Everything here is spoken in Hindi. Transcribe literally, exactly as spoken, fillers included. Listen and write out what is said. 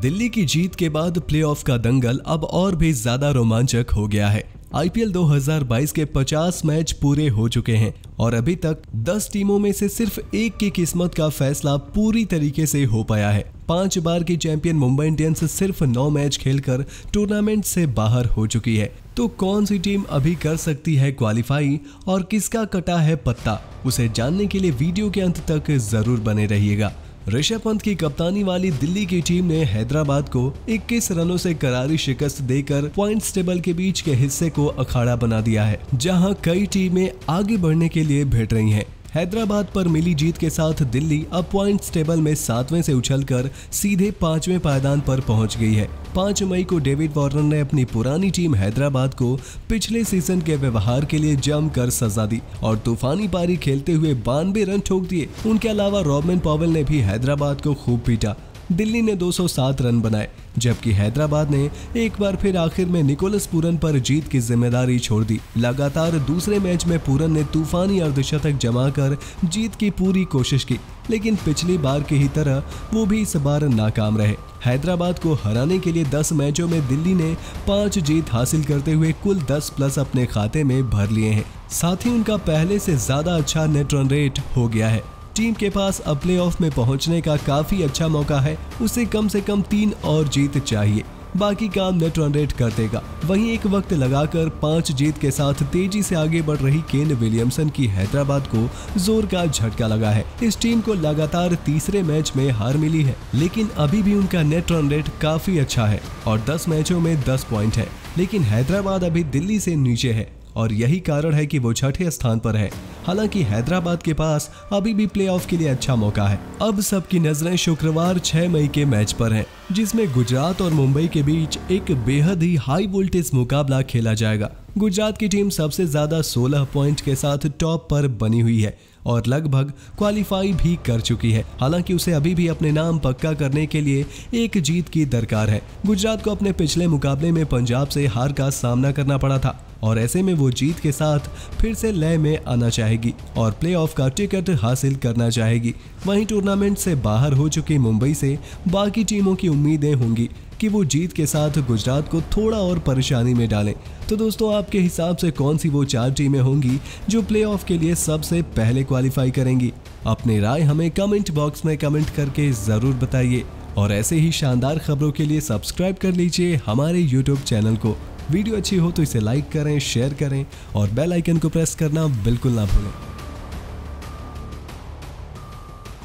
दिल्ली की जीत के बाद प्लेऑफ का दंगल अब और भी ज्यादा रोमांचक हो गया है। आईपीएल दो हज़ार बाईस के पचास मैच पूरे हो चुके हैं और अभी तक दस टीमों में से सिर्फ एक की किस्मत का फैसला पूरी तरीके से हो पाया है। पांच बार की चैंपियन मुंबई इंडियंस सिर्फ नौ मैच खेलकर टूर्नामेंट से बाहर हो चुकी है। तो कौन सी टीम अभी कर सकती है क्वालिफाई और किसका कटा है पत्ता, उसे जानने के लिए वीडियो के अंत तक जरूर बने रहिएगा। ऋषभ पंत की कप्तानी वाली दिल्ली की टीम ने हैदराबाद को इक्कीस रनों से करारी शिकस्त देकर पॉइंट्स टेबल के बीच के हिस्से को अखाड़ा बना दिया है, जहां कई टीमें आगे बढ़ने के लिए भिड़ रही हैं। हैदराबाद पर मिली जीत के साथ दिल्ली अब पॉइंट्स टेबल में सातवें से उछलकर सीधे पांचवें पायदान पर पहुंच गई है। पाँच मई को डेविड वार्नर ने अपनी पुरानी टीम हैदराबाद को पिछले सीजन के व्यवहार के लिए जमकर सजा दी और तूफानी पारी खेलते हुए बानवे रन ठोक दिए। उनके अलावा रॉबिन पॉवेल ने भी हैदराबाद को खूब पीटा। दिल्ली ने दो सौ सात रन बनाए, जबकि हैदराबाद ने एक बार फिर आखिर में निकोलस पूरन पर जीत की जिम्मेदारी छोड़ दी। लगातार दूसरे मैच में पूरन ने तूफानी अर्धशतक जमाकर जीत की पूरी कोशिश की, लेकिन पिछली बार की ही तरह वो भी इस बार नाकाम रहे। हैदराबाद को हराने के लिए दस मैचों में दिल्ली ने पांच जीत हासिल करते हुए कुल दस प्लस अपने खाते में भर लिए हैं। साथ ही उनका पहले से ज्यादा अच्छा नेट रन रेट हो गया है। टीम के पास अब प्लेऑफ में पहुंचने का काफी अच्छा मौका है। उसे कम से कम तीन और जीत चाहिए, बाकी काम नेट रन रेट कर देगा। वहीं एक वक्त लगाकर पांच जीत के साथ तेजी से आगे बढ़ रही केन विलियमसन की हैदराबाद को जोर का झटका लगा है। इस टीम को लगातार तीसरे मैच में हार मिली है, लेकिन अभी भी उनका नेट रन रेट काफी अच्छा है और दस मैचों में दस पॉइंट है। लेकिन हैदराबाद अभी दिल्ली से नीचे है और यही कारण है कि वो छठे स्थान पर है। हालांकि हैदराबाद के पास अभी भी प्लेऑफ के लिए अच्छा मौका है। अब सबकी नजरें शुक्रवार छह मई के मैच पर हैं, जिसमें गुजरात और मुंबई के बीच एक बेहद ही हाई वोल्टेज मुकाबला खेला जाएगा। गुजरात की टीम सबसे ज्यादा सोलह पॉइंट के साथ टॉप पर बनी हुई है और लगभग क्वालिफाई भी कर चुकी है। हालांकि उसे अभी भी अपने नाम पक्का करने के लिए एक जीत की दरकार है। गुजरात को अपने पिछले मुकाबले में पंजाब से हार का सामना करना पड़ा था और ऐसे में वो जीत के साथ फिर से लय में आना चाहेगी और प्लेऑफ का टिकट हासिल करना चाहेगी। वहीं टूर्नामेंट से बाहर हो चुकी मुंबई से बाकी टीमों की उम्मीदें होंगी कि वो जीत के साथ गुजरात को थोड़ा और परेशानी में डालें। तो दोस्तों, आपके हिसाब से कौन सी वो चार टीमें होंगी जो प्लेऑफ के लिए सबसे पहले क्वालिफाई करेंगी? अपनी राय हमें कमेंट बॉक्स में कमेंट करके जरूर बताइए और ऐसे ही शानदार खबरों के लिए सब्सक्राइब कर लीजिए हमारे यूट्यूब चैनल को। वीडियो अच्छी हो तो इसे लाइक करें, शेयर करें और बेल आइकन को प्रेस करना बिल्कुल ना भूलें।